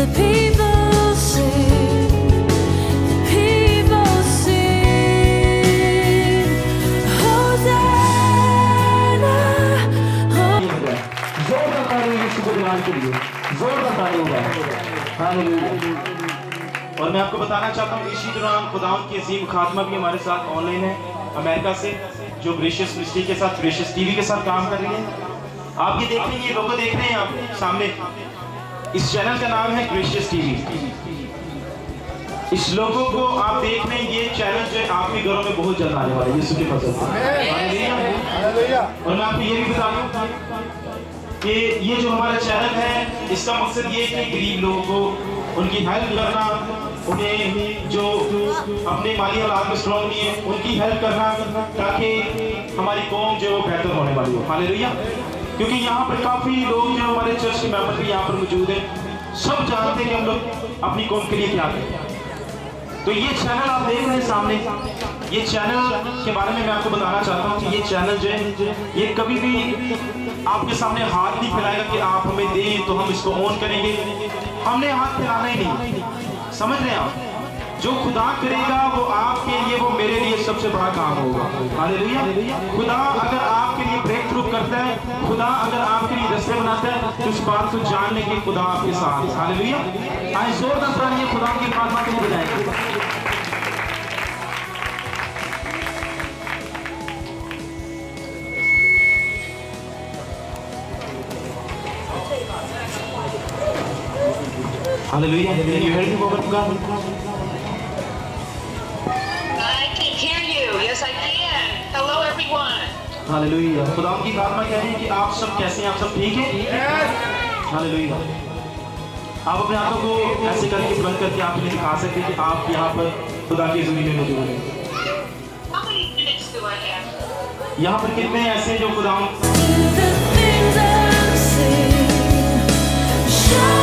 और मैं आपको बताना चाहता हूँ इसी दौरान खुदावंद की अजीम खात्मा भी हमारे साथ ऑनलाइन है अमेरिका से, जो ग्रेशियस मिनिस्ट्री के साथ, ग्रेशियस टीवी के साथ काम कर रही है। आप ये देख रहे हैं, ये लोगो देख रहे हैं आप सामने, इस चैनल का नाम है ग्रेशियस टीवी। इस लोगों को आप देख रहे हैं, ये चैनल जो है आपके घरों में बहुत जल्द आने वाला है यीशु के फजल से। और मैं आपको ये भी बता दूं कि ये जो हमारा चैनल है, इसका मकसद ये है कि गरीब लोगों को उनकी हेल्प करना, उन्हें जो अपने माली हालात में स्ट्रॉन्ग नहीं है उनकी हेल्प करना, ताकि हमारी कौम जो बेहतर होने वाली हो। हालेलुया। क्योंकि यहाँ पर काफ़ी लोग जो हमारे चर्च के मेंबर भी यहाँ पर मौजूद हैं, सब जानते हैं कि हम लोग अपनी कौम के लिए क्या करें। तो ये चैनल आप देख रहे हैं सामने, ये चैनल के बारे में मैं आपको बताना चाहता हूँ कि ये चैनल जो है ये कभी भी आपके सामने हाथ नहीं फैलाएगा कि आप हमें दें तो हम इसको ऑन करेंगे। हमने हाथ फैलाना ही नहीं, समझ रहे हैं आप? जो खुदा करेगा वो आपके लिए, वो मेरे लिए सबसे बड़ा काम होगा। हालेलुया। खुदा अगर आपके लिए ब्रेक थ्रू करता है, खुदा अगर आपके लिए रास्ते बनाता है, तो इस बात को जानने के खुदा आपके साथ। हालेलुया। आइए जोरदार तालियां खुदा की खात्मा के लिए बजाएंगे। Hallelujah. Can you hear me, woman of God? I can hear you. Yes, I can. Hello, everyone. Hallelujah. खुदा की खात्मा कह रही है कि आप सब कैसे हैं? आप सब ठीक हैं? Yes. Hallelujah. आप अपने हाथों को ऐसे करके बुलंद करके आप इन्हें दिखा सकते हैं कि आप यहाँ पर खुदा की ज़मीन में मौजूद हैं। How many minutes do I have? यहाँ पर कितने ऐसे जो खुदा